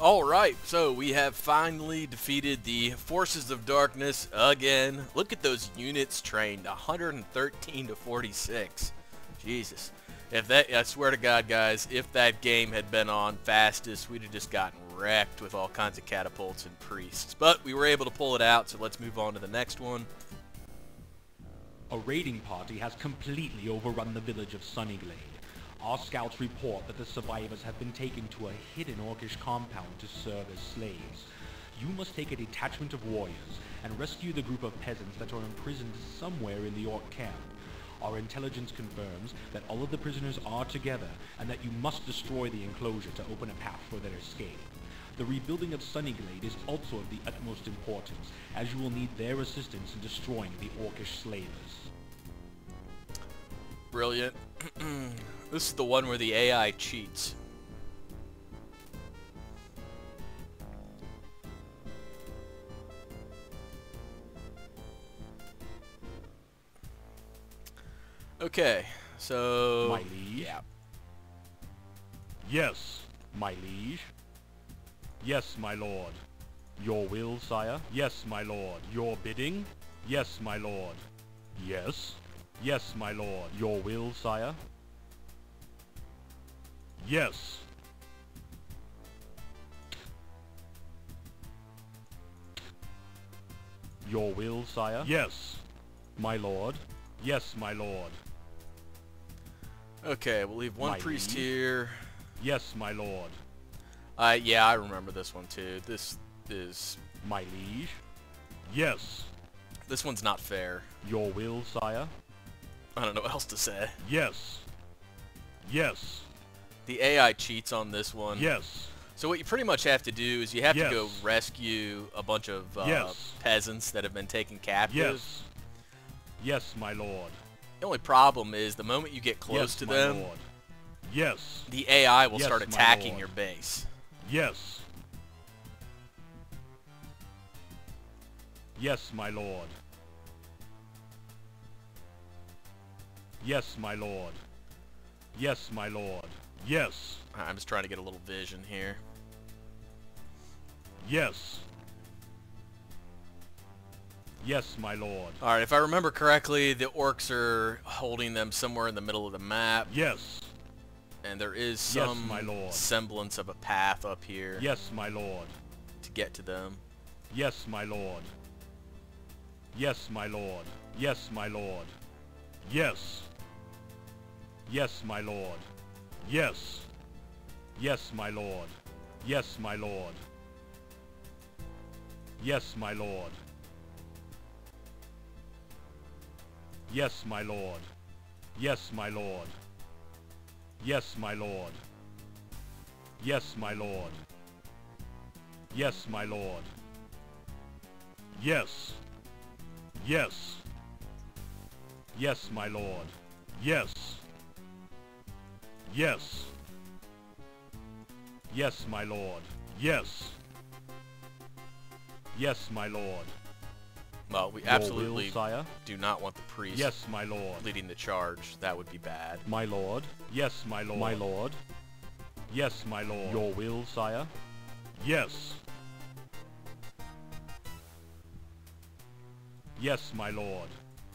Alright, so we have finally defeated the Forces of Darkness again. Look at those units trained, 113 to 46. Jesus. If that, I swear to God, guys, if that game had been on fastest, we'd have just gotten wrecked with all kinds of catapults and priests. But we were able to pull it out, so let's move on to the next one. A raiding party has completely overrun the village of Sunnyglade. Our scouts report that the survivors have been taken to a hidden Orcish compound to serve as slaves. You must take a detachment of warriors and rescue the group of peasants that are imprisoned somewhere in the Orc camp. Our intelligence confirms that all of the prisoners are together and that you must destroy the enclosure to open a path for their escape. The rebuilding of Sunnyglade is also of the utmost importance, as you will need their assistance in destroying the Orcish slavers. Brilliant. This is the one where the AI cheats. Okay, so... My liege? Yeah. Yes, my liege. Yes, my lord. Your will, sire? Yes, my lord. Your bidding? Yes, my lord. Yes? Yes, my lord. Your will, sire? Yes. Your will, sire? Yes, my lord. Yes, my lord. Okay, we'll leave one My priest liege? here. Yes, my lord. Yeah, I remember this one too. This is... My liege? Yes. This one's not fair. Your will, sire? I don't know what else to say. Yes. Yes. The AI cheats on this one. Yes. So what you pretty much have to do is you have to go Yes. rescue a bunch of Yes. peasants that have been taken captive. Yes. Yes, my lord. The only problem is the moment you get close Yes, to my them, lord. Yes. the AI will Yes, start my attacking lord. your base. Yes. Yes, my lord. Yes, my lord. Yes, my lord. Yes. I'm just trying to get a little vision here. Yes. Yes, my lord. Alright, if I remember correctly, the orcs are holding them somewhere in the middle of the map. Yes. And there is Yes, some my lord. semblance of a path up here Yes, my lord. to get to them. Yes, my lord. Yes, my lord. Yes, my lord. Yes. Yes, my lord. Yes. Yes, my lord. Yes, my lord. Yes, my lord. Yes, my lord. Yes, my lord. Yes, my lord. Yes, my lord. Yes, my lord. Yes. Yes. Yes, my lord. Yes. Yes. Yes, my lord. Yes. Yes, my lord. Well, we Your absolutely will, sire? do not want the priest Yes, my lord. leading the charge. That would be bad. My lord. Yes, my lord. My lord. Yes, my lord. Your will, sire? Yes. Yes, my lord.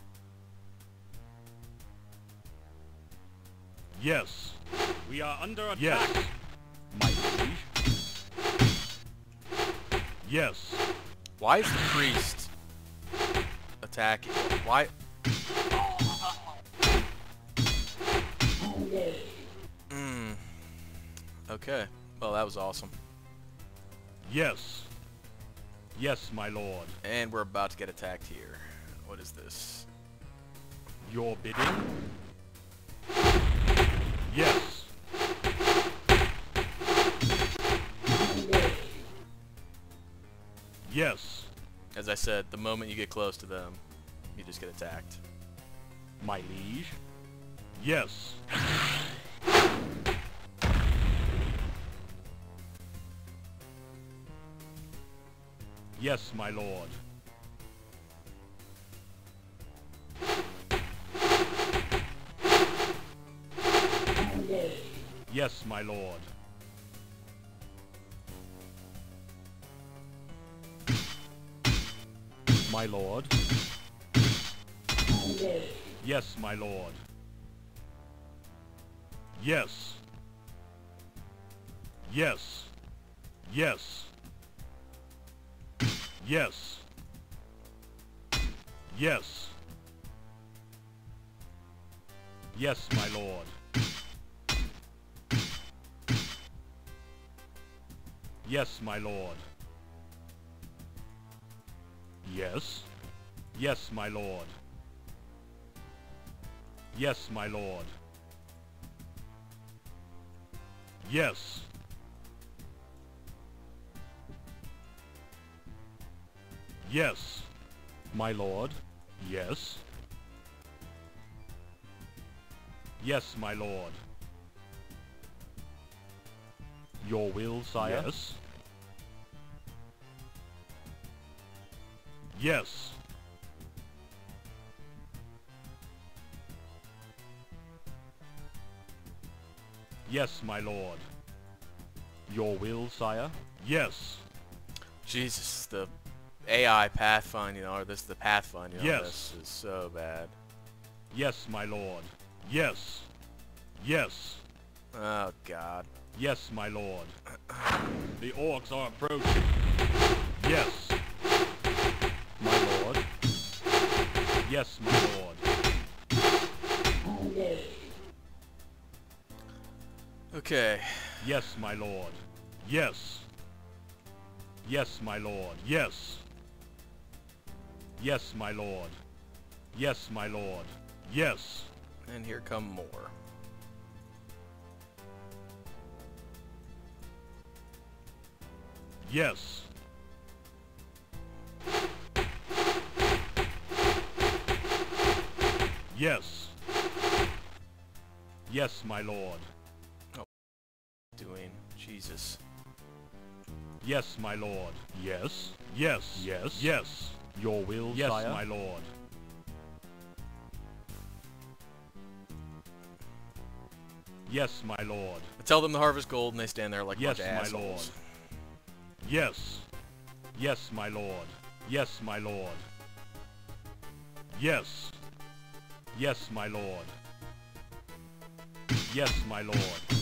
Yes. We are under attack. Yes. My liege. Yes. Why is the priest attacking? Why? Okay. Well, that was awesome. Yes. Yes, my lord. And we're about to get attacked here. What is this? Your bidding? Yes. Yes. As I said, the moment you get close to them, you just get attacked. My liege? Yes. Yes, my lord. Yes, my lord. My lord. Yes, my lord. Yes. Yes. Yes. Yes. Yes. Yes, my lord. Yes, my lord. Yes. Yes, my lord. Yes, my lord. Yes. Yes. My lord. Yes. Yes, my lord. Your will, sire? Yes. Yes. Yes, my lord. Your will, sire? Yes. Jesus, the AI pathfinding, or the pathfinding Yes. on this is so bad. Yes, my lord. Yes. Yes. Oh, God. Yes, my lord. The orcs are approaching. Yes. My lord. Yes, my lord. Okay. Yes, my lord. Yes. Yes, my lord. Yes. Yes, my lord. Yes, my lord. Yes. And here come more. Yes. Yes. Yes, my lord. Oh, doing Jesus. Yes, my lord. Yes. Yes. Yes. Yes. Your will, yes, sire? My lord. Yes, my lord. I tell them to harvest gold, and they stand there like a yes, bunch of assholes. My lord. Yes. Yes, my lord. Yes, my lord. Yes. Yes, my lord. Yes, my lord.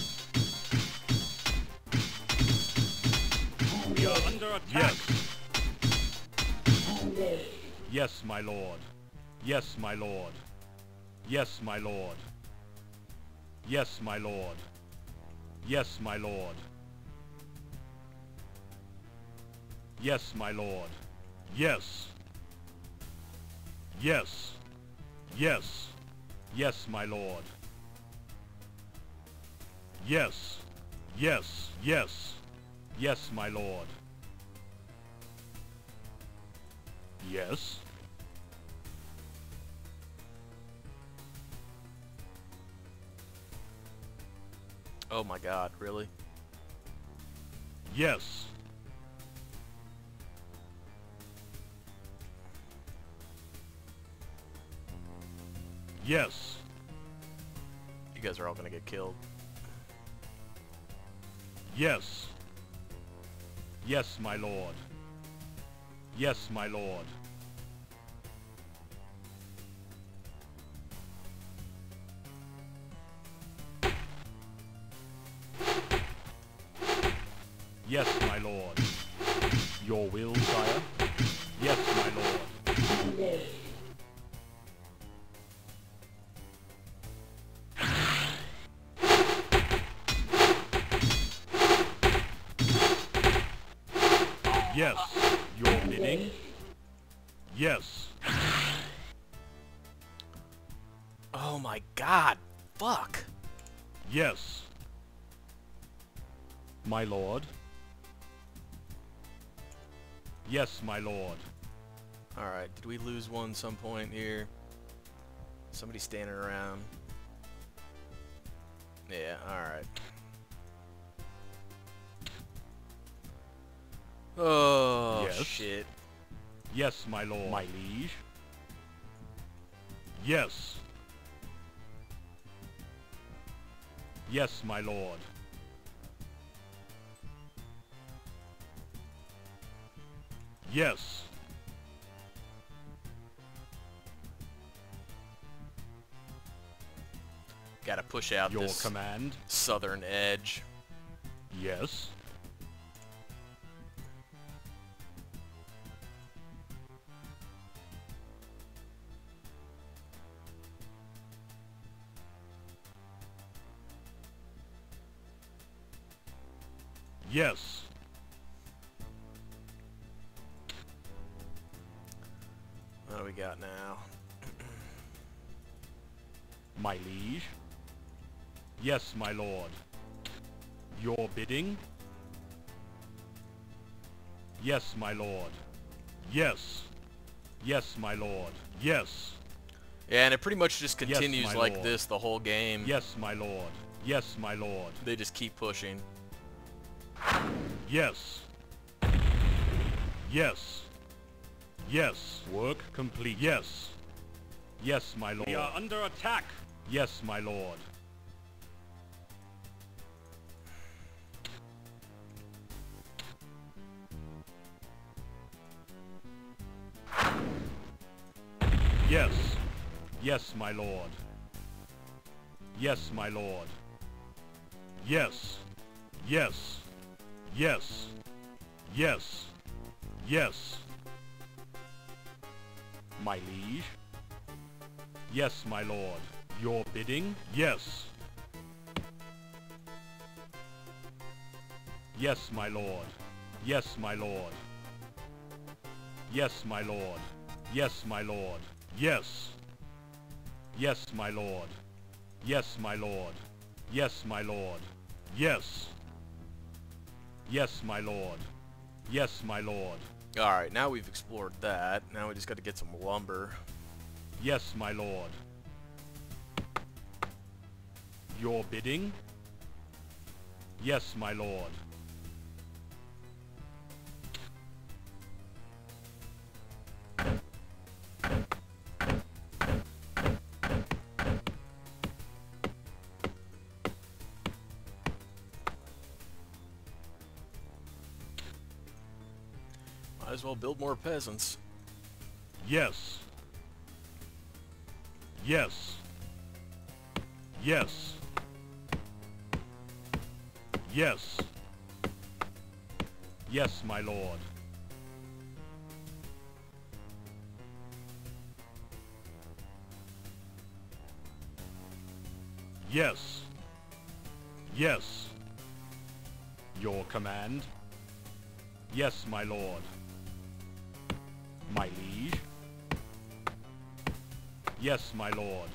We are under attack. Yes. Yes, my lord. Yes, my lord. Yes, my lord. Yes, my lord. Yes, my lord. Yes, my lord. Yes. Yes. Yes. Yes, my lord. Yes. Yes. Yes. Yes, my lord. Yes. Oh my God, really? Yes. Yes. You guys are all gonna get killed. Yes. Yes, my lord. Yes, my lord. Yes, my lord. Your will, sire? Yes, my lord. Yes, your bidding? Yes. Oh my God, fuck. Yes. My lord? Yes, my lord. Alright, did we lose one some point here? Somebody standing around. Yeah, alright. Oh, yes. Shit. Yes, my lord. My liege. Yes. Yes, my lord. Yes. Gotta push out Your this command. southern edge. Yes. Yes. What do we got now? My liege. Yes, my lord. Your bidding? Yes, my lord. Yes. Yes, my lord. Yes. Yeah, and it pretty much just Yes, continues my like lord. this the whole game. Yes, my lord. Yes, my lord. They just keep pushing. Yes. Yes. Yes. Work complete. Yes. Yes, my lord. We are under attack. Yes, my lord. Yes. Yes, my lord. Yes, my lord. Yes. Yes. Yes. Yes. Yes. My liege. Yes, my lord. Your bidding? Yes. Yes, my lord. Yes, my lord. Yes, my lord. Yes, my lord. Yes. Yes, my lord. Yes, my lord. Yes, my lord. Yes. Yes, my lord. Yes, my lord. Alright, now we've explored that. Now we just gotta get some lumber. Yes, my lord. Your bidding? Yes, my lord. Might as well build more peasants. Yes. Yes. Yes. Yes. Yes, my lord. Yes. Yes. Your command? Yes, my lord. My liege? Yes, my lord.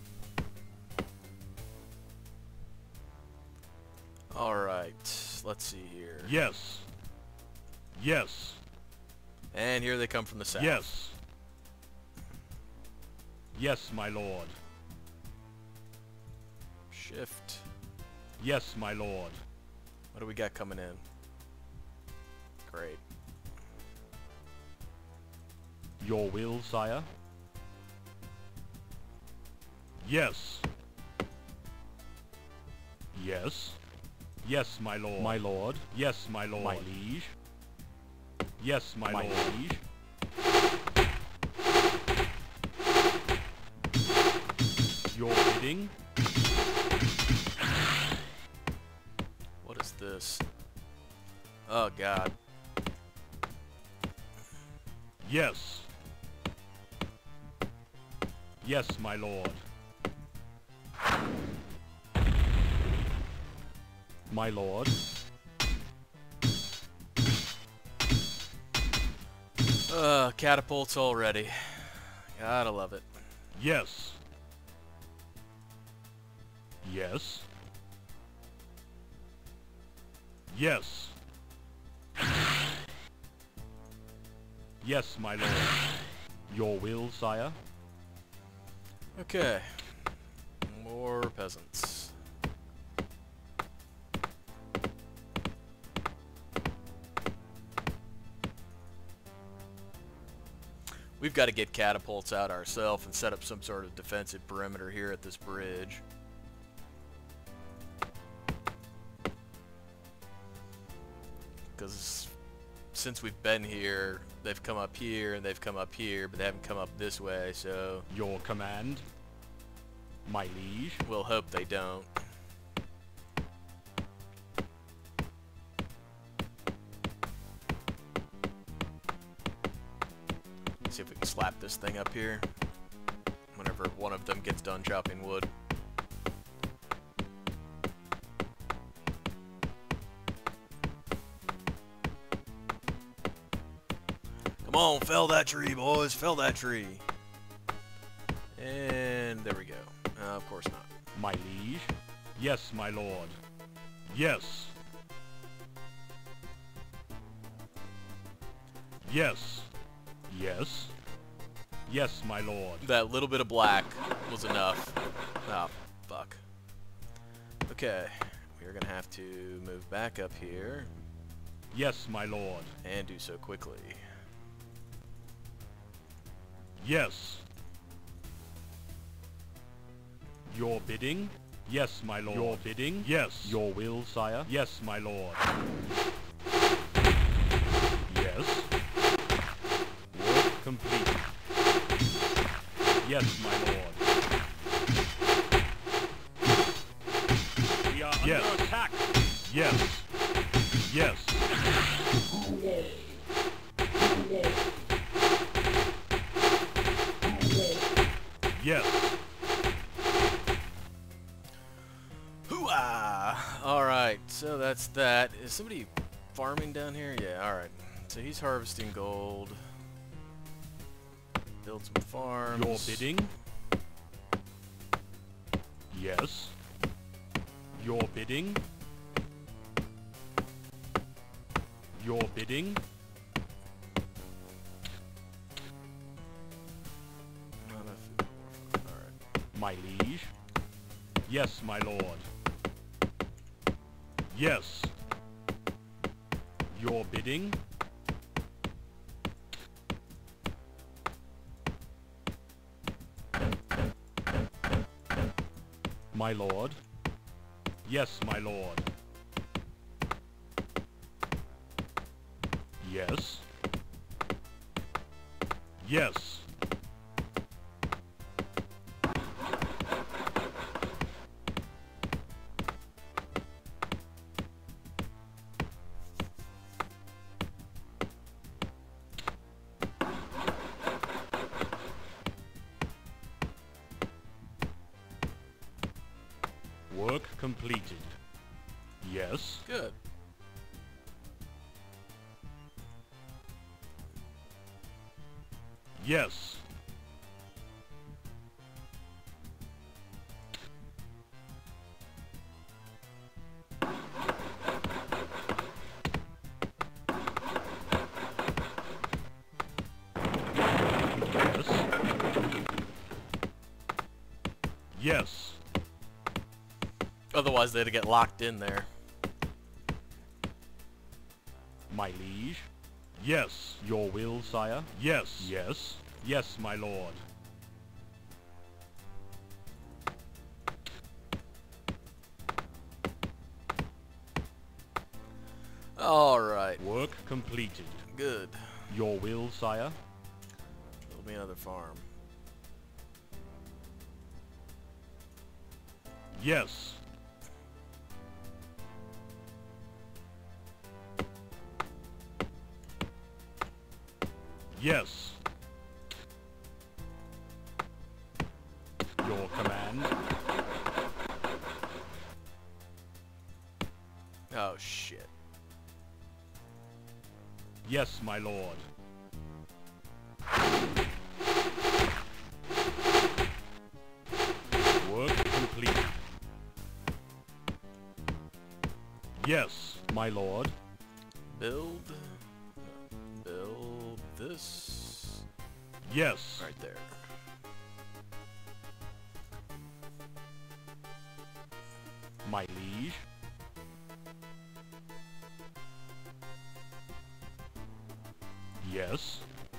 Alright, let's see here. Yes. Yes. And here they come from the south. Yes. Yes, my lord. Shift. Yes, my lord. What do we got coming in? Great. Your will, sire? Yes. Yes. Yes, my lord. My lord. Yes, my lord. My liege. Yes, my lord. Liege. Your bidding? What is this? Oh god. Yes. Yes, my lord. My lord. Catapults already. Gotta love it. Yes. Yes. Yes. Yes, my lord. Your will, sire? Okay. More peasants. We've got to get catapults out ourselves and set up some sort of defensive perimeter here at this bridge. Because since we've been here, they've come up here and they've come up here, but they haven't come up this way, so... Your command? My liege. We'll hope they don't. See if we can slap this thing up here whenever one of them gets done chopping wood. Come on, fell that tree, boys. Fell that tree. And there we go. Of course not. My liege. Yes, my lord. Yes. Yes. Yes. Yes, my lord. That little bit of black was enough. Oh, fuck. Okay. We're gonna have to move back up here. Yes, my lord. And do so quickly. Yes. Your bidding? Yes, my lord. Your bidding? Yes. Your will, sire? Yes, my lord. Yes. Work complete. Yes, my lord. We are under attack. Yes. Yes. Yes. Hoo-ah! Alright, so that's that. Is somebody farming down here? Yeah, alright. So he's harvesting gold. Build some farms. Your bidding? Yes. Your bidding? Your bidding? Not enough food. Alright. My liege? Yes, my lord. Yes. Your bidding? My lord? Yes, my lord. Yes. Yes. Work completed. Yes. Good. Yes. Yes. Otherwise they'd get locked in there. My liege? Yes. Your will, sire? Yes. Yes. Yes, my lord. Alright. Work completed. Good. Your will, sire? Build me another farm. Yes. Yes. Your command? Oh shit. Yes, my lord. Work complete. Yes, my lord. Build this Yes. right there. My liege. Yes.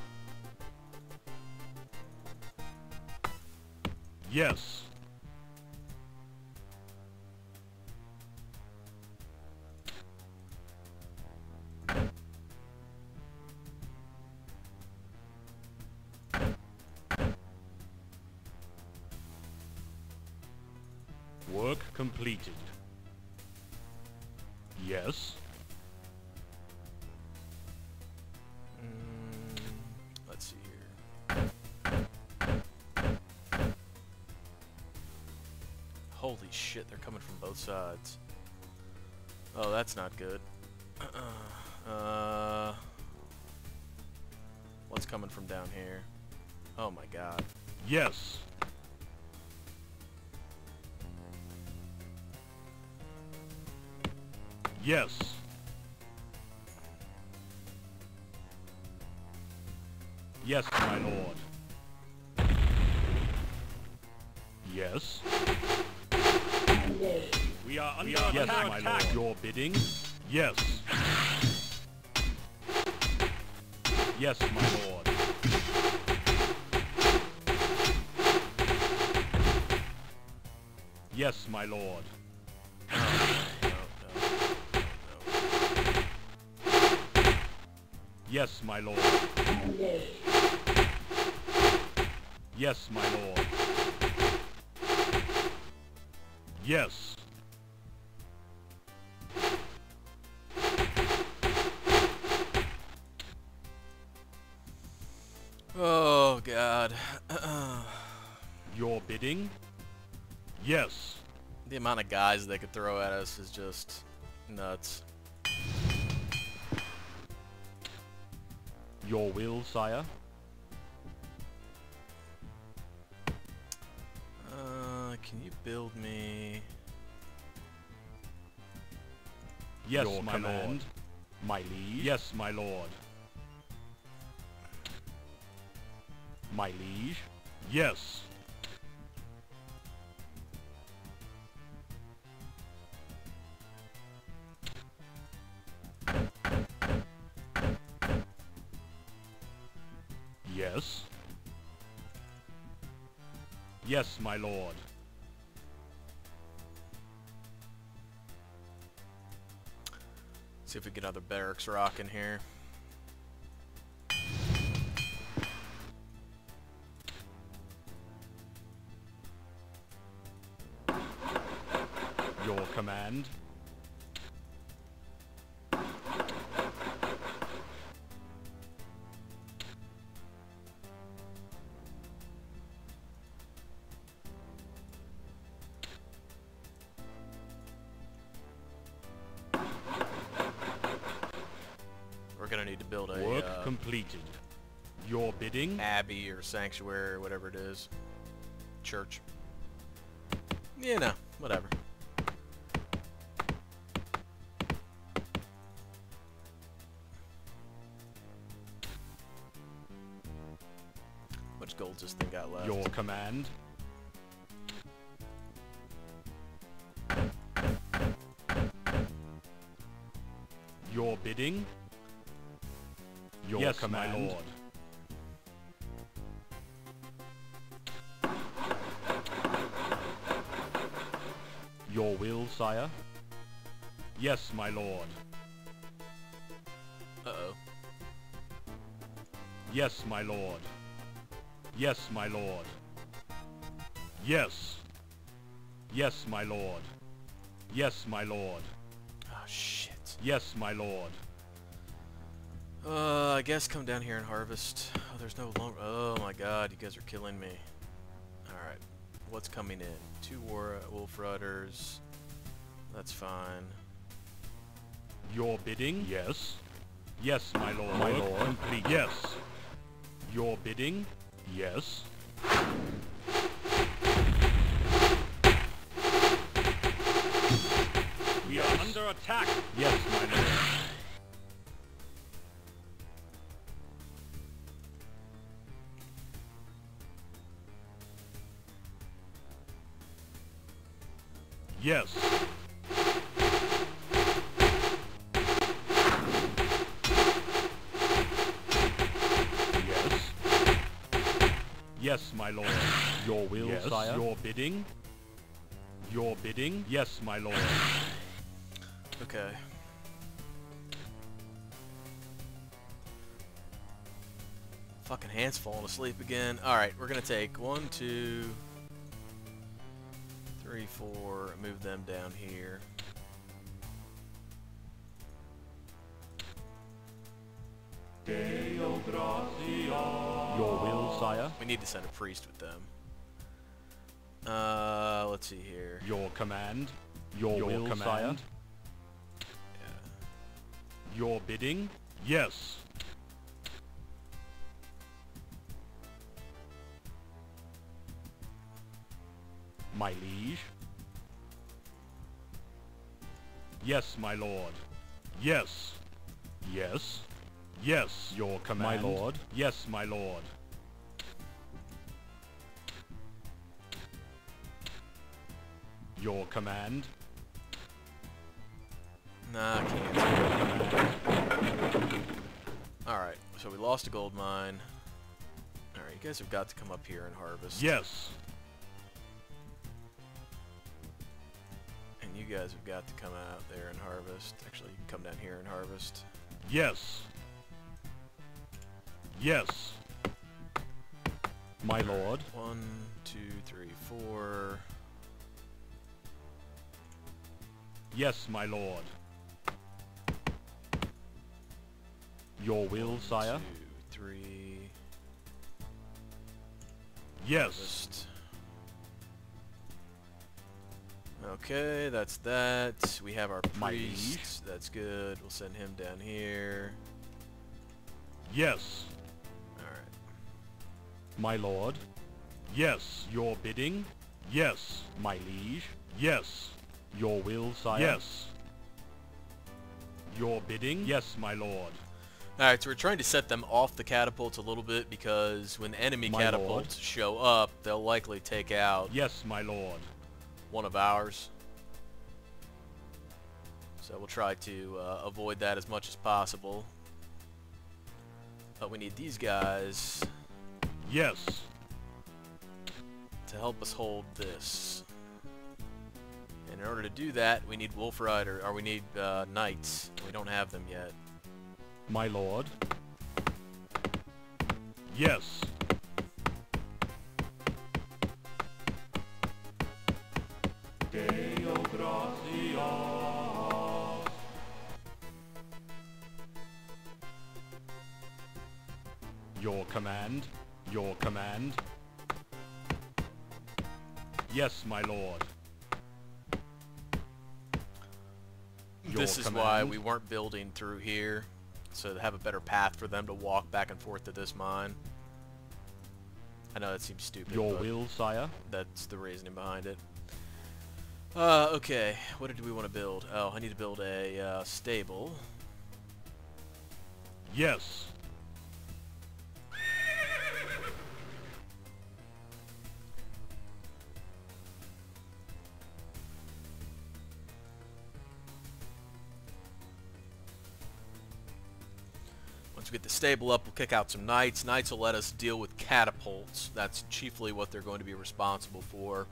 Yes. completed. Yes. Let's see here. Holy shit, they're coming from both sides. Oh, that's not good. What's coming from down here? Oh my god. Yes. Yes. Yes, my lord. Yes. We are under attack. Yes, my lord. Your bidding? Yes. Yes, my lord. Yes, my lord. Yes, my lord. Yes, my lord. Yes. Oh god. Your bidding? Yes. The amount of guys they could throw at us is just nuts. Your will, sire? Can you build me? Yes, your my command. Lord. My liege? Yes, my lord. My liege? Yes. Yes. Yes, my lord. See if we get another barracks rocking here. Your command. We're gonna need to build a work completed. Your bidding? Abbey or sanctuary or whatever it is. Church. You know, whatever. How much gold does this thing got left? Your command. Your bidding? Your yes, command. My lord. Your will, sire? Yes, my lord. Uh-oh. Yes, my lord. Yes, my lord. Yes. Yes, my lord. Yes, my lord. Oh, shit. Yes, my lord. I guess come down here and harvest. Oh, there's no longer. Oh my god, you guys are killing me. Alright. What's coming in? 2 wolf rudders. That's fine. Your bidding? Yes. Yes, my lord. My lord. Complete. Yes. Your bidding? Yes. We are under attack. Yes, my lord. Yes. Yes. Yes, my lord. Your will, yes, sire. Your bidding. Your bidding. Yes, my lord. Okay. Fucking hand's falling asleep again. Alright, we're gonna take 1, 2, 3, 3, 4, move them down here. Your will, sire. We need to send a priest with them. Let's see here. Your command. Your will, command. Sire. Yeah. Your bidding. Yes. My liege. Yes, my lord. Yes. Yes. Yes, your command. My lord. Yes, my lord. Your command. Nah, I can't. Alright, so we lost a gold mine. Alright, you guys have got to come up here and harvest. Yes. And you guys have got to come out there and harvest. Actually, you can come down here and harvest. Yes. Yes. My lord. 1, 2, 3, 4. Yes, my lord. Your will, 1, sire. 2, 3. Yes. Harvest. Okay, that's that. We have our priest. That's good. We'll send him down here. Yes. Alright. My lord. Yes. Your bidding. Yes. My liege. Yes. Your will, sire. Yes. Your bidding. Yes, my lord. Alright, so we're trying to set them off the catapults a little bit because when enemy catapults show up, they'll likely take out yes, my lord. one of ours. So we'll try to avoid that as much as possible. But we need these guys yes. to help us hold this. And in order to do that, we need Wolf Rider, or we need Knights. We don't have them yet. My lord. Yes. Your command. Your command. Yes, my lord. This is why we weren't building through here, so to have a better path for them to walk back and forth to this mine. I know that seems stupid. Your will, sire. That's the reasoning behind it. Okay, what did we want to build? Oh, I need to build a stable. Yes. Once we get the stable up, we'll kick out some knights. Knights will let us deal with catapults. That's chiefly what they're going to be responsible for.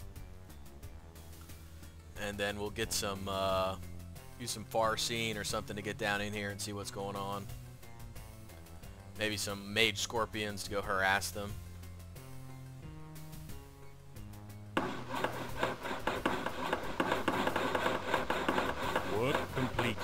And then we'll get some, use some Farseeing or something to get down in here and see what's going on. Maybe some mage scorpions to go harass them. Work completed.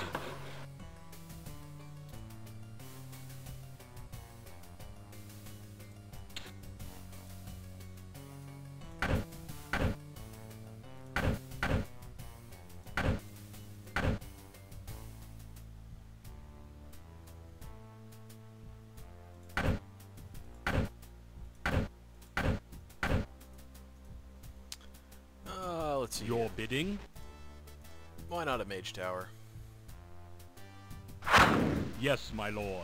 Let's see. Your bidding. Why not a mage tower? Yes, my lord.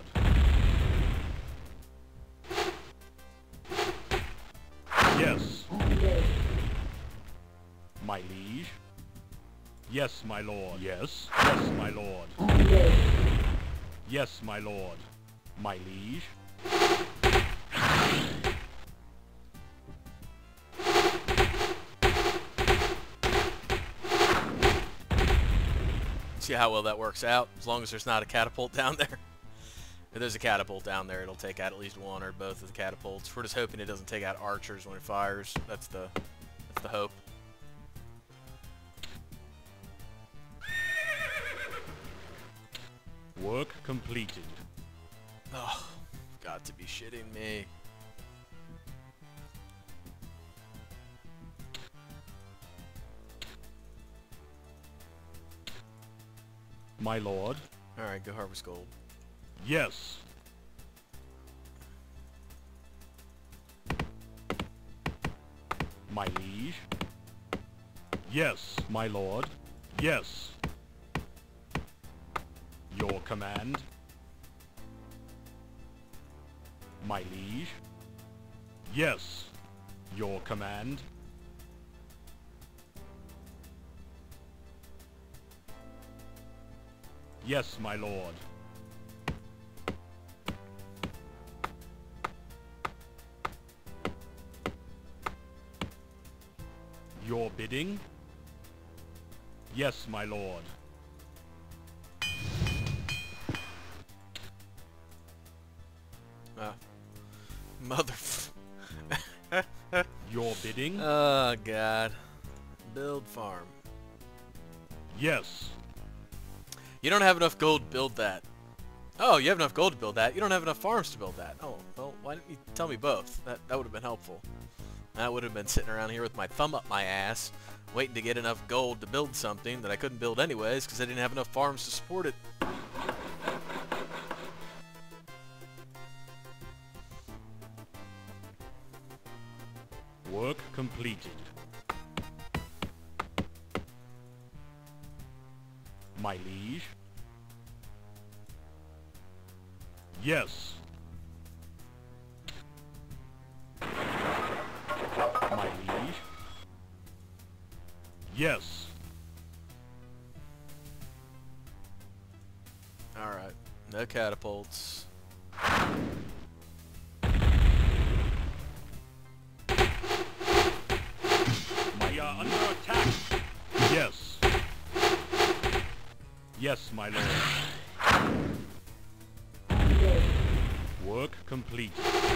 Yes. My liege. Yes, my lord. Yes. Yes, my lord. Yes, my lord. My liege. See how well that works out, as long as there's not a catapult down there. If there's a catapult down there, it'll take out at least one or both of the catapults. We're just hoping it doesn't take out archers when it fires. That's the hope. Work completed. Oh, got to be shitting me. My lord. Alright, go harvest gold. Yes. My liege. Yes, my lord. Yes. Your command. My liege. Yes. Your command. Yes, my lord. Your bidding? Yes, my lord. Mother. Your bidding? Oh, God. Build farm. Yes. You don't have enough gold to build that. Oh, you have enough gold to build that. You don't have enough farms to build that. Oh, well, why didn't you tell me both? That would have been helpful. I would have been sitting around here with my thumb up my ass, waiting to get enough gold to build something that I couldn't build anyways because I didn't have enough farms to support it. Work completed. My liege? Yes. My liege? Yes. Alright, no catapults. We are under attack. Yes. Yes, my lord. Work complete.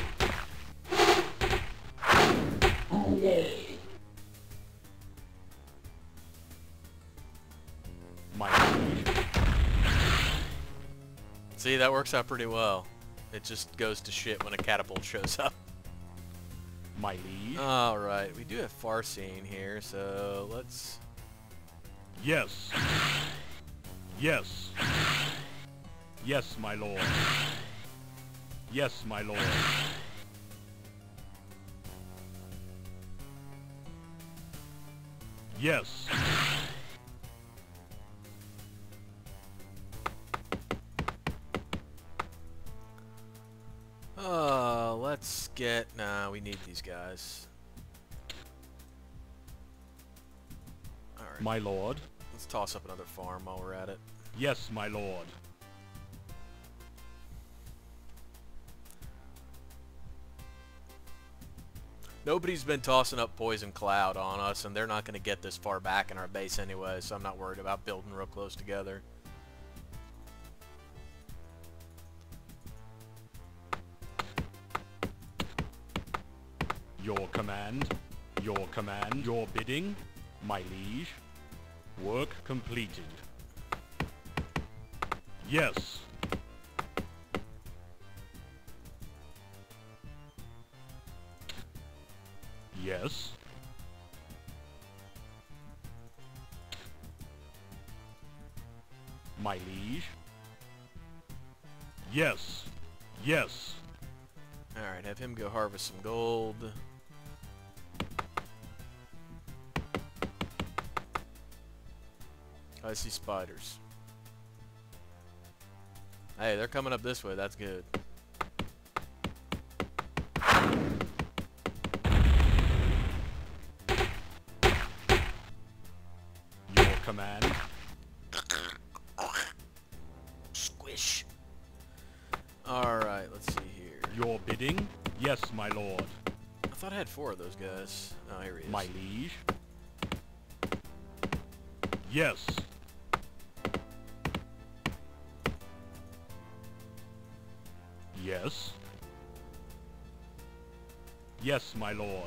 My liege. See, that works out pretty well. It just goes to shit when a catapult shows up. My liege. Alright, we do have Farseeing here, so let's... Yes. Yes. Yes, my lord. Yes, my lord. Yes. Let's get... Nah, we need these guys. Alright. My lord. Let's toss up another farm while we're at it. Yes, my lord. Nobody's been tossing up Poison Cloud on us, and they're not going to get this far back in our base anyway, so I'm not worried about building real close together. Your command. Your command. Your bidding. My liege. Work completed. Yes. Yes. My liege. Yes. Yes. Alright, have him go harvest some gold. I see spiders. Hey, they're coming up this way. That's good. Your command. Squish. Alright, let's see here. Your bidding. Yes, my lord. I thought I had 4 of those guys. Oh, here he is. My liege. Yes. Yes. Yes, my lord.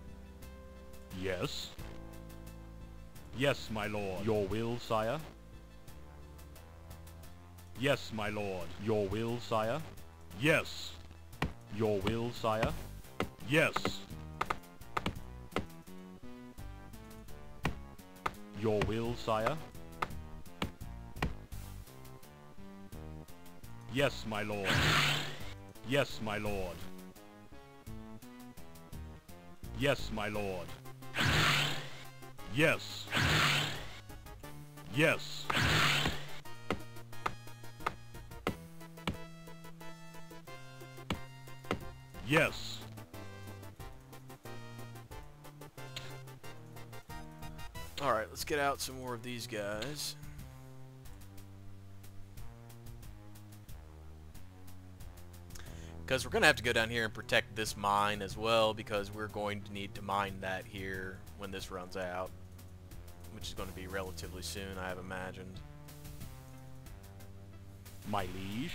Yes. Yes, my lord. Your will, sire? Yes, my lord. Your will, sire? Yes. Your will, sire? Yes. Your will, sire? Yes, my lord. Yes, my lord. Yes, my lord. Yes. Yes. Yes. Alright, let's get out some more of these guys. Because we're going to have to go down here and protect this mine as well, because we're going to need to mine that here when this runs out. Which is going to be relatively soon, I have imagined. My liege.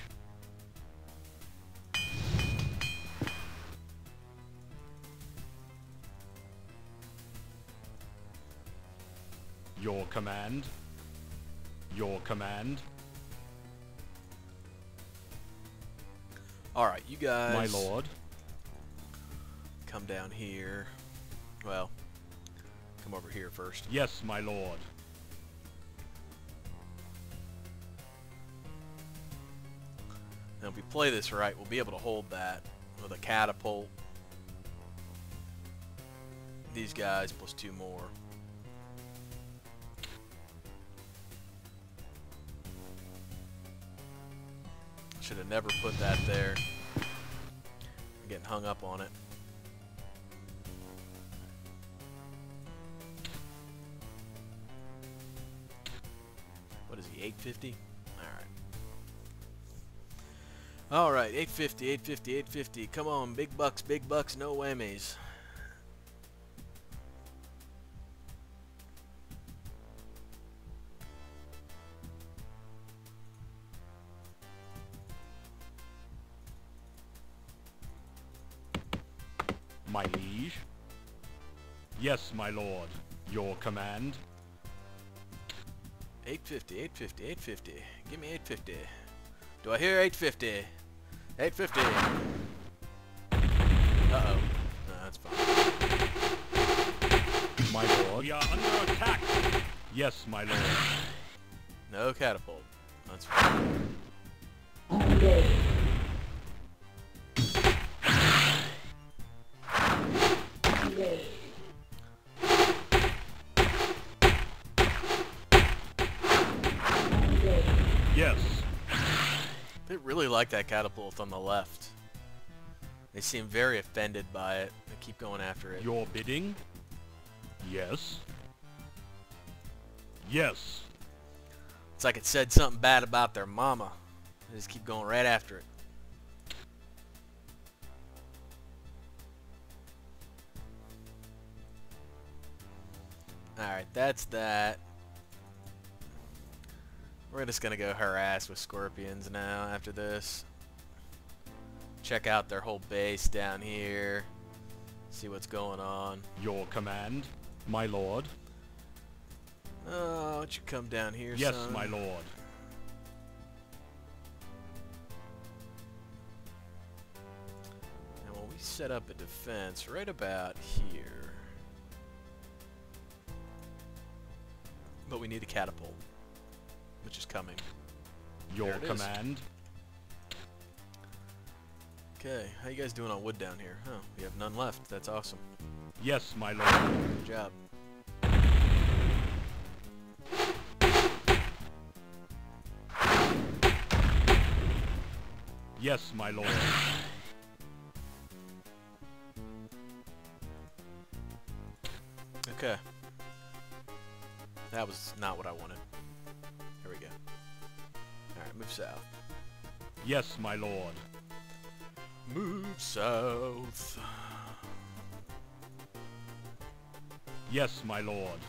Your command. Your command. Alright, you guys... My lord. Come down here. Well, come over here first. Yes, my lord. Now, if we play this right, we'll be able to hold that with a catapult. These guys plus 2 more. Should have never put that there. I'm getting hung up on it. What is he, 850? Alright, 850, 850, 850. Come on, big bucks, no whammies. My liege. Yes, my lord. Your command. 850, 850, 850. Give me 850. Do I hear 850? 850. Uh-oh. No, that's fine. My lord. We are under attack. Yes, my lord. No catapult. That's fine. Yes. They really like that catapult on the left. They seem very offended by it. They keep going after it. Your bidding? Yes. Yes. It's like it said something bad about their mama. They just keep going right after it. Alright, that's that. We're just gonna go harass with scorpions now after this. Check out their whole base down here. See what's going on. Your command, my lord. Oh, why don't you come down here, yes, son? my lord. And when we set up a defense right about here. But we need a catapult, which is coming. Your command. Okay, how you guys doing on wood down here? Oh, we have none left. That's awesome. Yes, my lord. Good job. Yes, my lord. Okay. That was not what I wanted. Here we go. Alright, move south. Yes, my lord. Move south. Yes, my lord.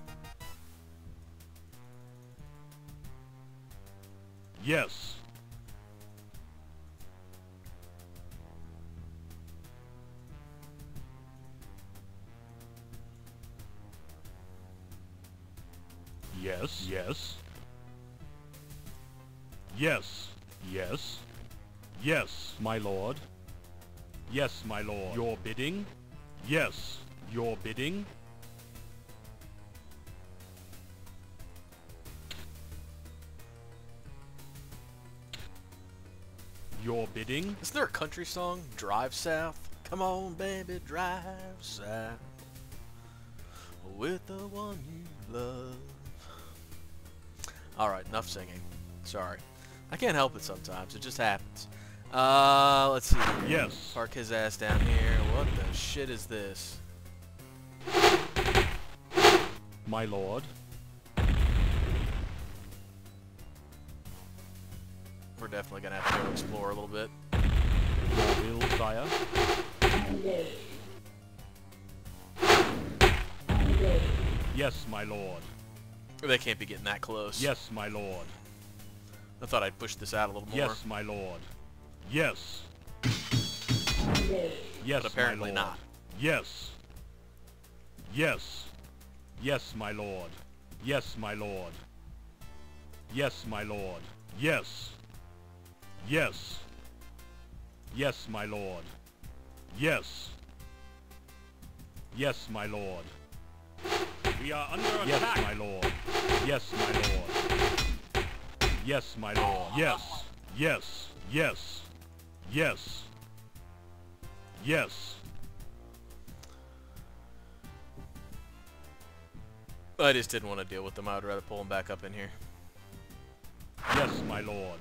Yes. Yes. Yes. Yes. Yes. Yes, my lord. Yes, my lord. Your bidding? Yes. Your bidding? Your bidding? Isn't there a country song? Drive south. Come on, baby, drive south. With the one you love. Alright, enough singing. Sorry. I can't help it sometimes. It just happens. Let's see here. Yes. Park his ass down here. What the shit is this? My lord. We're definitely gonna have to go explore a little bit. Your will, sire. Yes, my lord. They can't be getting that close. Yes, my lord. I thought I'd push this out a little more. Yes, my lord. Yes. Yes, But apparently my lord. not. Yes. Yes. Yes, my lord. Yes, my lord. Yes, my lord. Yes. Yes. Yes, my lord. Yes. Yes, my lord. We are under Yes, attack. my lord. Yes, my lord. Yes, my lord. Yes. Yes. Yes. Yes. Yes. I just didn't want to deal with them. I would rather pull them back up in here. Yes, my lord.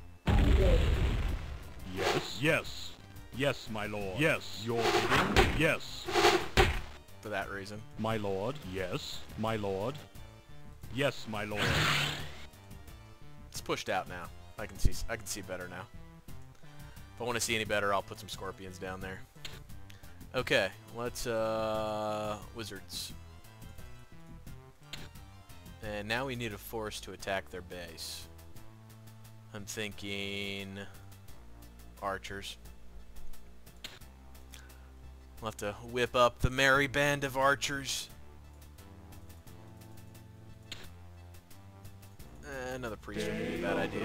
Yes. Yes. Yes, my lord. Yes. Your bidding? Yes. For that reason. My lord. Yes. My lord. Yes, my lord. It's pushed out now. I can see better now. If I want to see any better, I'll put some scorpions down there. Okay, let's wizards. And now we need a force to attack their base. I'm thinking archers. We'll have to whip up the merry band of archers. Another priest would be a bad idea.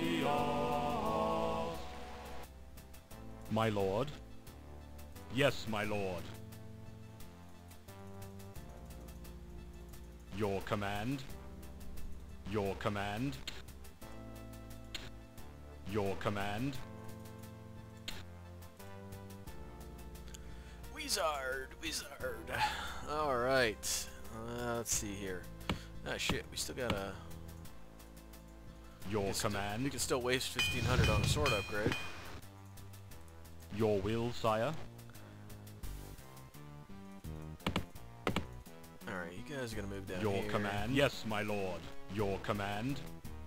My lord. Yes, my lord. Your command. Your command. Your command. Wizard. Alright. Let's see here. Ah, shit. We still got a... Your We command. can still waste 1,500 on a sword upgrade. Your will, sire. Alright, you guys are gonna move down Your here. command. Yes, my lord. Your command.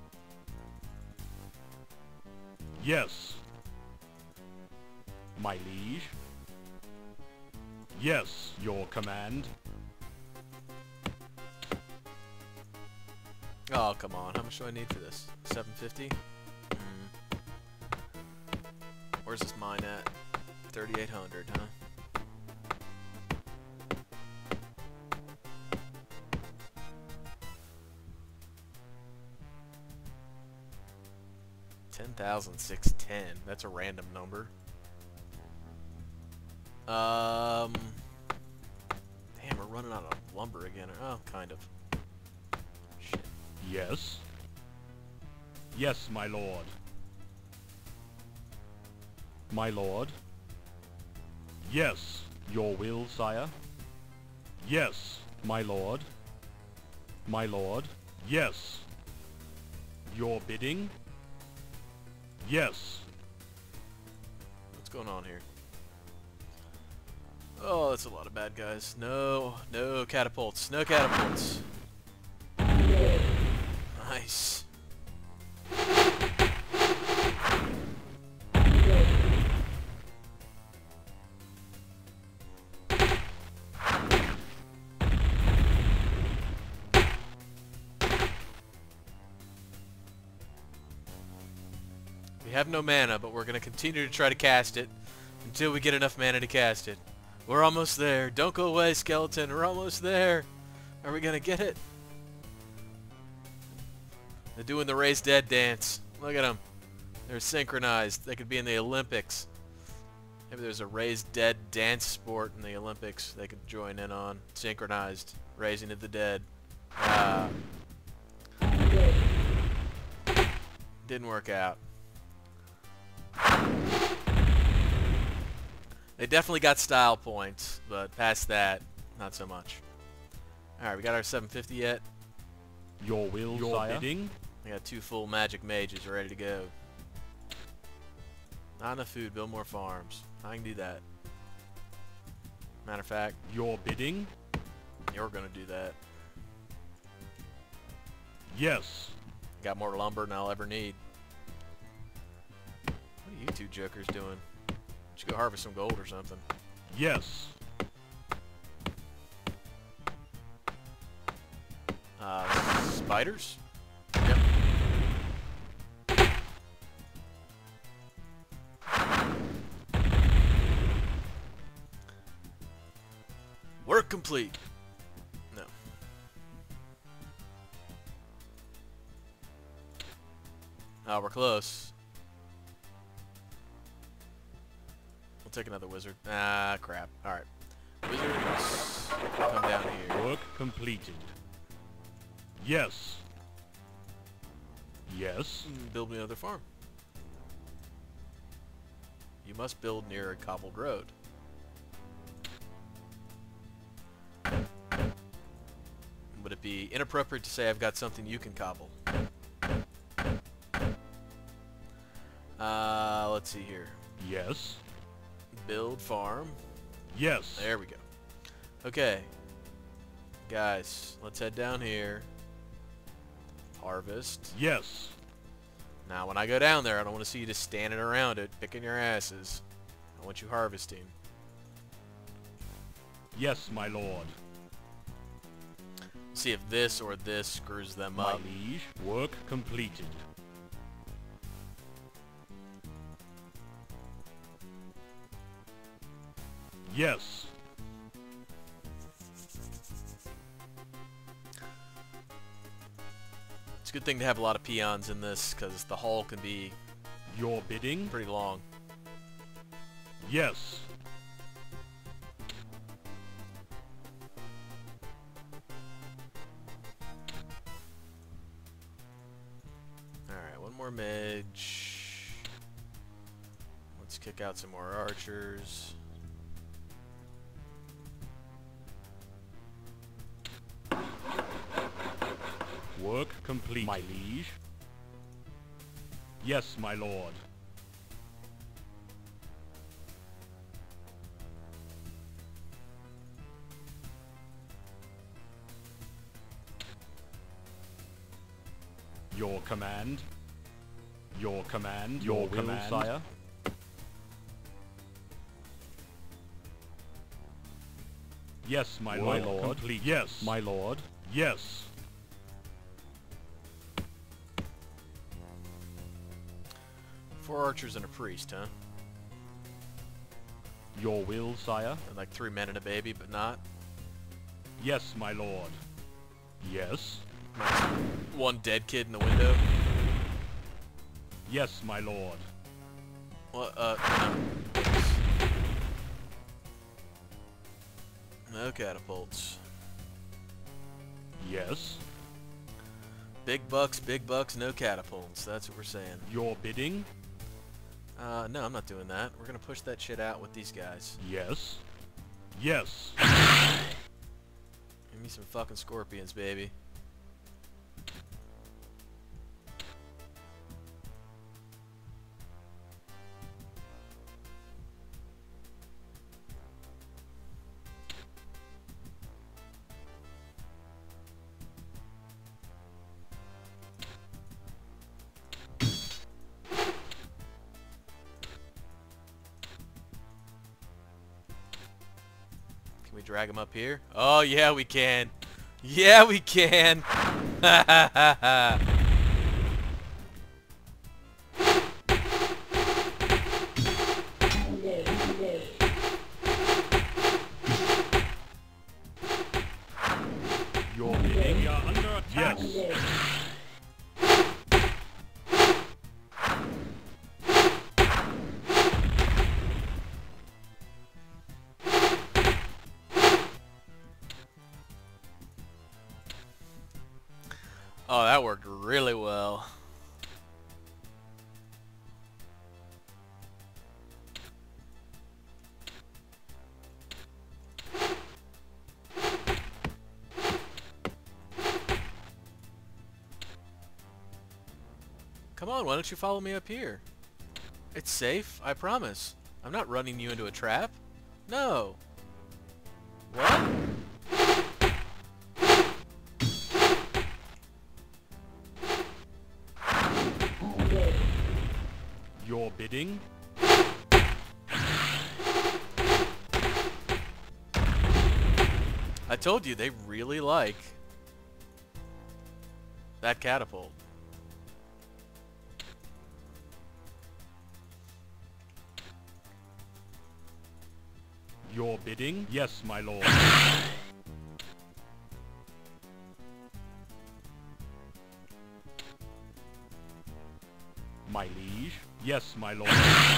Yes. My liege. Yes, your command. Oh, come on. How much do I need for this? 750? Where's this mine at? 3,800, huh? $10,610. That's a random number. Damn, we're running out of lumber again. Oh, kind of. Shit. Yes. Yes, my lord. My lord. Yes, your will, sire. Yes, my lord. My lord. Yes. Your bidding. Yes. What's going on here? Oh, that's a lot of bad guys. No catapults. No catapults. Nice. We have no mana, but we're going to continue to try to cast it until we get enough mana to cast it. We're almost there. Don't go away, skeleton. We're almost there. Are we going to get it? They're doing the raise dead dance. Look at them. They're synchronized. They could be in the Olympics. Maybe there's a raised dead dance sport in the Olympics they could join in on. Synchronized. Raising of the dead. Didn't work out. They definitely got style points, but past that, not so much. Alright, we got our 750 yet? Your will, sire. Bidding. I got 2 full magic mages ready to go. Not enough food, build more farms. I can do that. Matter of fact, your bidding. You're gonna do that. Yes. Got more lumber than I'll ever need. What are you 2 jokers doing? Should go harvest some gold or something. Yes. Spiders? Yep. Work complete. No. Oh, we're close. We'll take another wizard. Ah, crap. Alright. Wizards, come down here. Work completed. Yes. Yes. Build me another farm. You must build near a cobbled road. Would it be inappropriate to say I've got something you can cobble? Let's see here. Yes. Build farm. Yes. There we go. Okay. Guys, let's head down here. Harvest. Yes. Now, when I go down there, I don't want to see you just standing around it, picking your asses. I want you harvesting. Yes, my lord. See if this or this screws them My up. liege, work completed. Yes. It's a good thing to have a lot of peons in this, because the haul can be your bidding. Pretty long. Yes. Alright, one more mage. Let's kick out some more archers. Work complete, my liege. Yes, my lord. Your command. Your command. Your will, command. Sire. Yes, my lord. Complete. Yes, my lord. Yes. Four archers and a priest, huh? Your will, sire. And like 3 men and a baby, but not. Yes, my lord. Yes. One dead kid in the window. Yes, my lord. What? No catapults. Yes. Big bucks, no catapults. That's what we're saying. Your bidding? No, I'm not doing that. We're gonna push that shit out with these guys. Yes. Yes. Give me some fucking scorpions, baby. Can we drag him up here? Oh, yeah, we can. Yeah, we can. Ha ha ha ha. Your bidding? We are under attack. Yes. That worked really well. Come on, why don't you follow me up here? It's safe, I promise. I'm not running you into a trap. No. What? Your bidding? I told you they really like that catapult. Your bidding? Yes, my lord. My liege? Yes, my lord.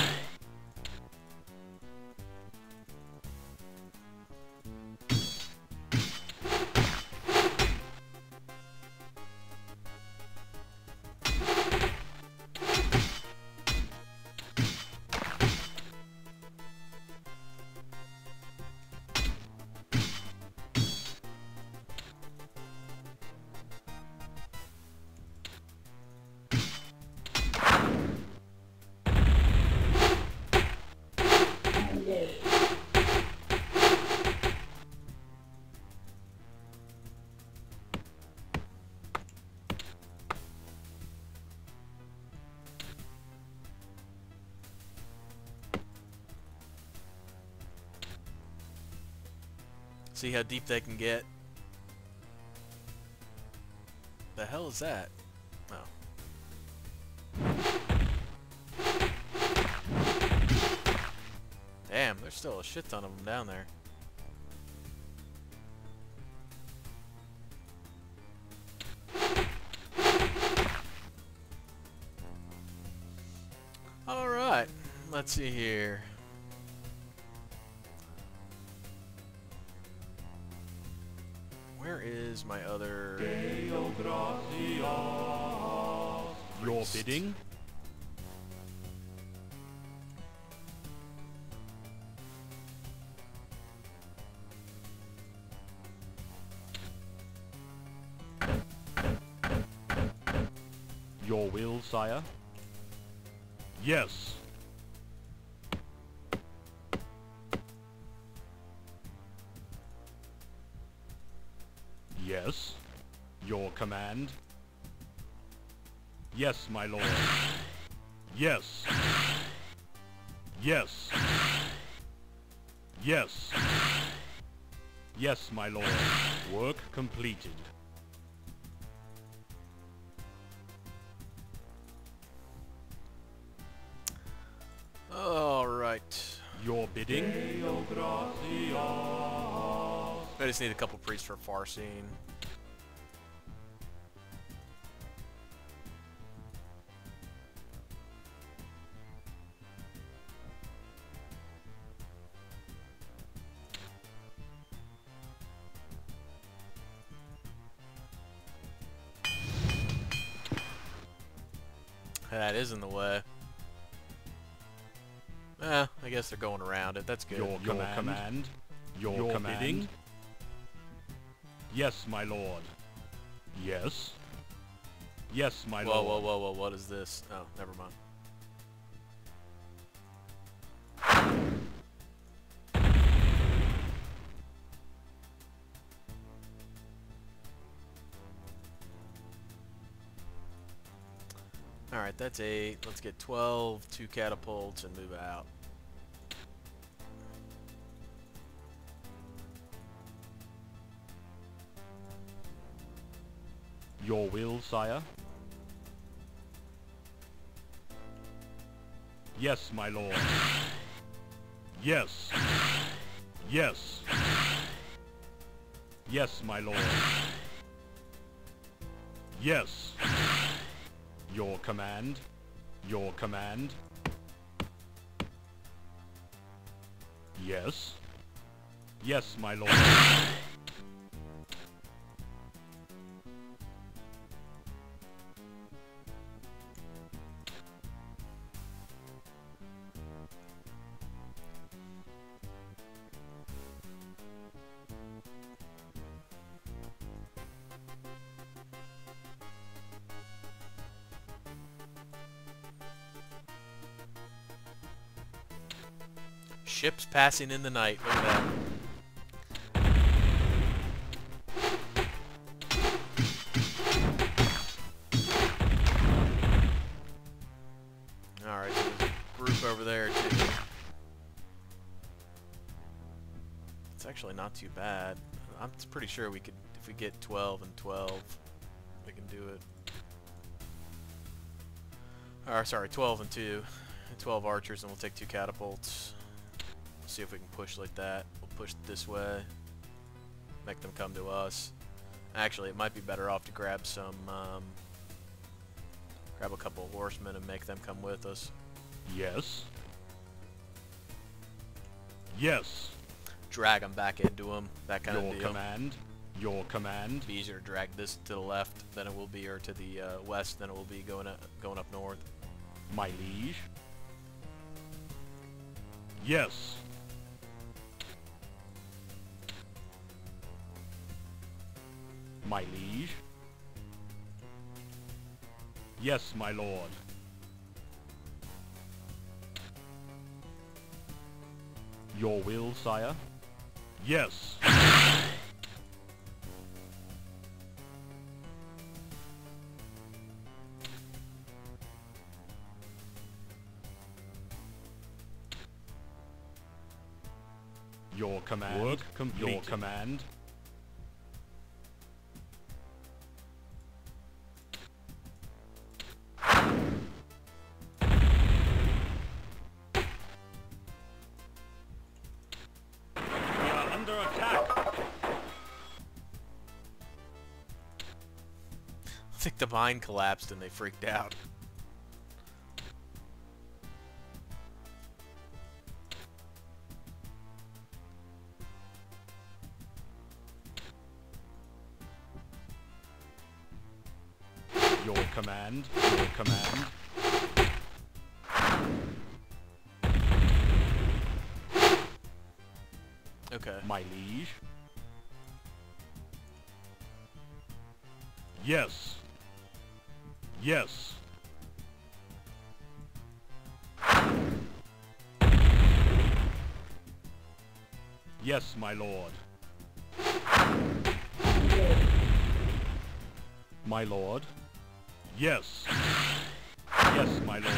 See how deep they can get. The hell is that? Oh. Damn, there's still a shit ton of them down there. Alright, let's see here. Where is my other... Your bidding? Your will, sire? Yes. Yes. Your command? Yes, my lord. Yes. Yes. Yes. Yes, my lord. Work completed. Alright. Your bidding? I just need a couple priests for Farseeing. That is in the way. I guess they're going around it. That's good. Your command? Your command? Bidding? Yes, my lord. Yes. Yes, my lord. Whoa, whoa, whoa, what is this? Oh, never mind. Alright, that's 8. Let's get 12, 2 catapults, and move out. Your will, sire? Yes, my lord. Yes. Yes. Yes, my lord. Yes. Your command? Your command? Yes. Yes, my lord. ships passing in the night. Look at that. Alright, so there's a group over there too. It's actually not too bad. I'm pretty sure we could, if we get 12 and 12, we can do it. Or, sorry, 12 and 2. 12 archers, and we'll take 2 catapults. See if we can push like that. We'll push this way. Make them come to us. Actually, it might be better off to grab some, grab a couple of horsemen and make them come with us. Yes. Yes. Drag them back into them. That kind of deal. Your command. Your command. It'd be easier to drag this to the left than it will be, or to the west than it will be going up north. My liege. Yes. My liege. Yes, my lord. Your will, sire? Yes. Your command. Work completed. Your command. We are under attack. I think the mine collapsed and they freaked out. Your command. Your command. Okay. My liege. Yes. Yes. Yes, my lord. My lord. Yes. Yes, my lord.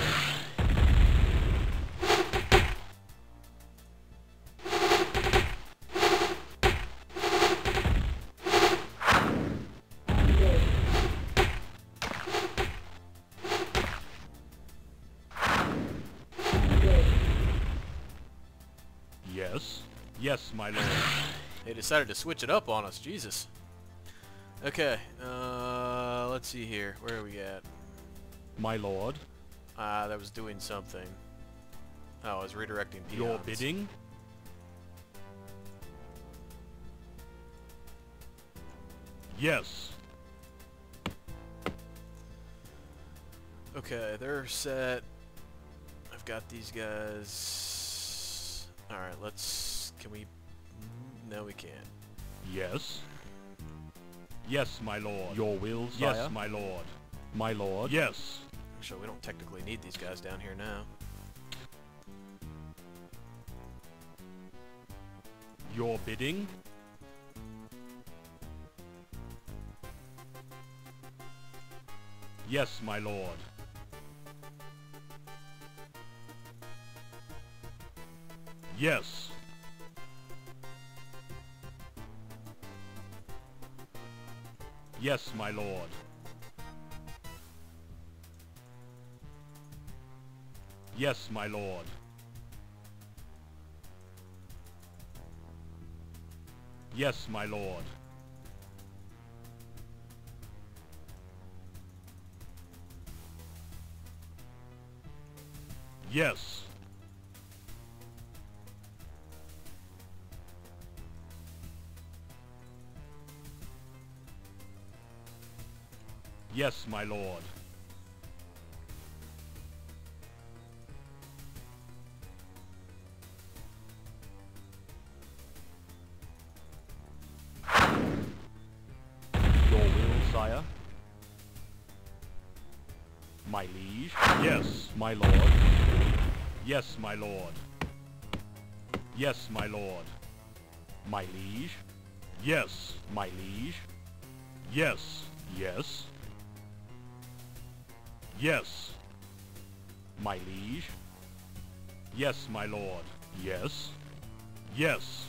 Yes. Yes, my lord. They decided to switch it up on us. Jesus. Okay. Let's see here. Where are we at? My lord. That was doing something. Oh, I was redirecting peons. Your bidding. Yes. Okay, they're set. I've got these guys. Alright, let's... Can we... No, we can't. Yes. Yes, my lord. Your will, sire? Yes, my lord. My lord? Yes. Actually, we don't technically need these guys down here now. Your bidding? Yes, my lord. Yes. Yes, my lord. Yes, my lord. Yes, my lord. Yes. Yes, my lord. Your will, sire? My liege? Yes, my lord. Yes, my lord. Yes, my lord. My liege? Yes, my liege. Yes, yes. Yes. My liege? Yes, my lord. Yes. Yes.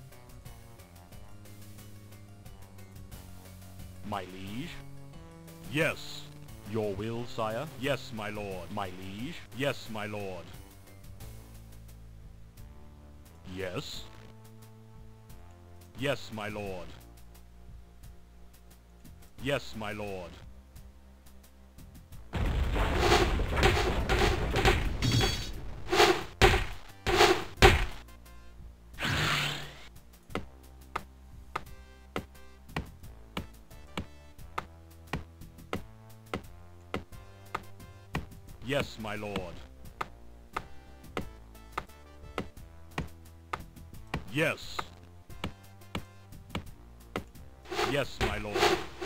My liege? Yes. Your will, sire? Yes, my lord. My liege? Yes, my lord. Yes. Yes, my lord. Yes, my lord. Yes, my lord. Yes. Yes, my lord.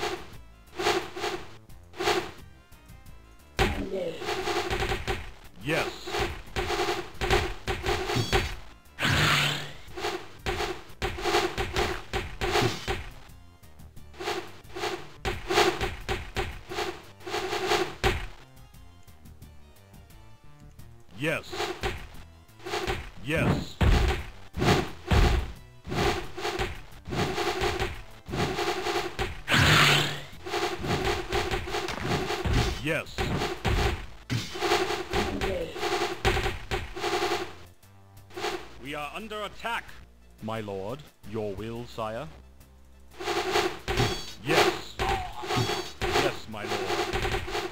Yes. Yes. Yes. Yes. We are under attack. My lord, your will, sire? Yes. Yes, my lord.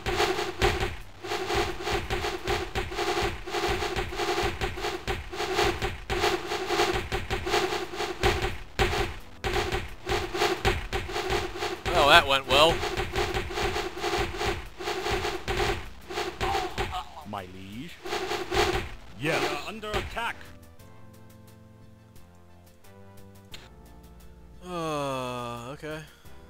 Oh, that went well. My liege? Yes. We are under attack. Okay.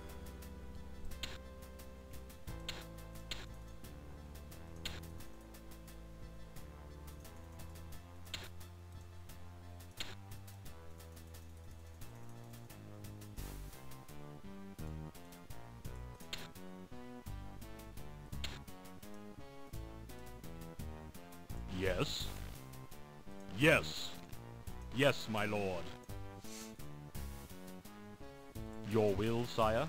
Yes. Yes. Yes, my lord. Your will, sire?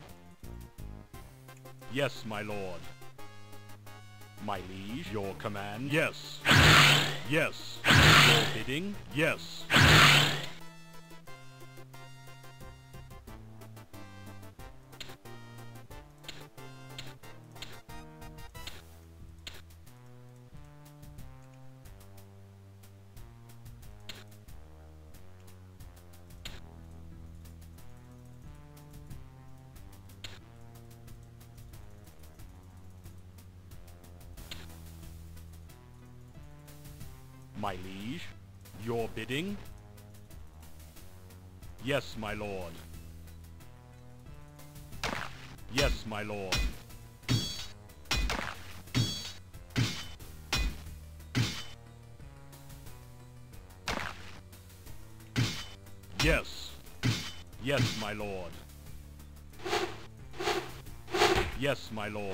Yes, my lord. My liege? Your command? Yes. Yes. Your bidding? Yes. My liege? Your bidding? Yes, my lord. Yes, my lord. Yes. Yes, my lord. Yes, my lord.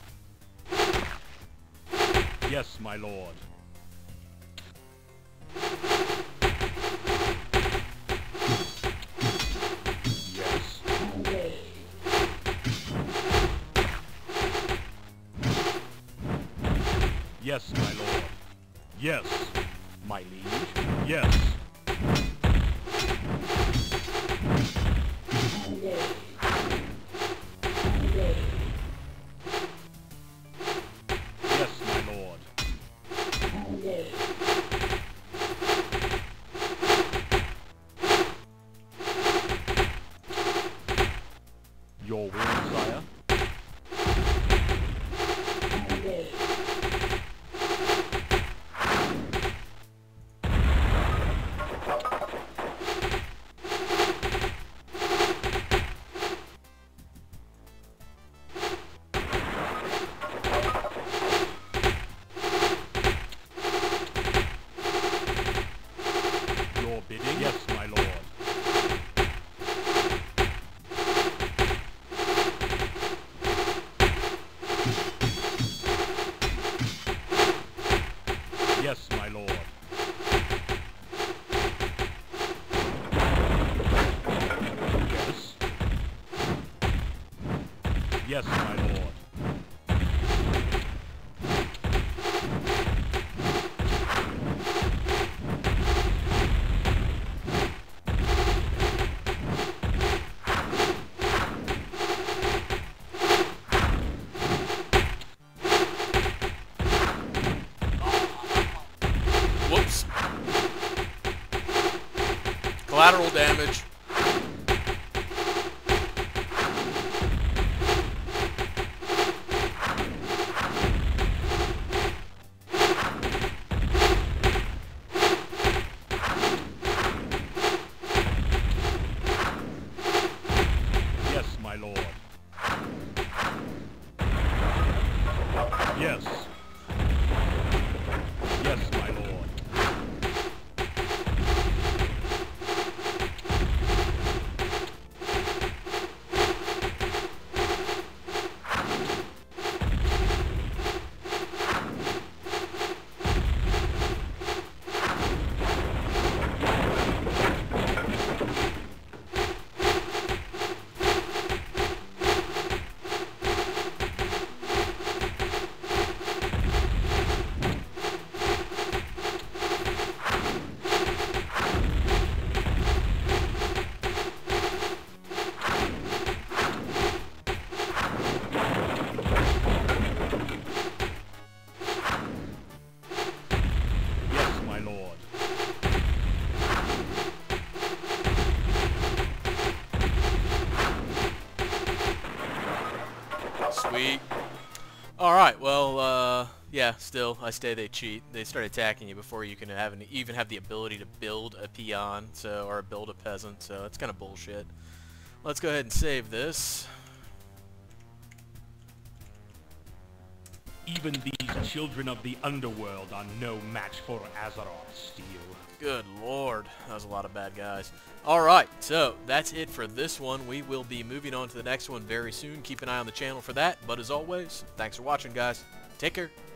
Yes, my lord. Yes. Yes, my lord. Yes. My liege. Yes. Yes, my lord. Your will, sire? Yes, my lord. Whoops. Collateral damage. Yes, my lord. Yes. Yes, my lord. Yes, my lord. Sweet. Alright, well, yeah, still, I say they cheat. They start attacking you before you can even have the ability to build a peon, or build a peasant, so it's kind of bullshit. Let's go ahead and save this. Even these children of the underworld are no match for Azeroth's steel. Good lord, that was a lot of bad guys. Alright, so that's it for this one. We will be moving on to the next one very soon. Keep an eye on the channel for that, but as always, thanks for watching, guys. Take care.